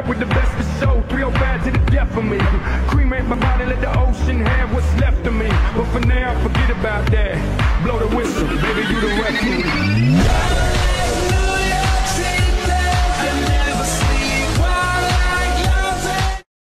rap with the best of show, 305 to the death of me. Cremate my body, let the ocean have what's left of me. But for now, forget about that. Blow the whistle, baby, you the referee.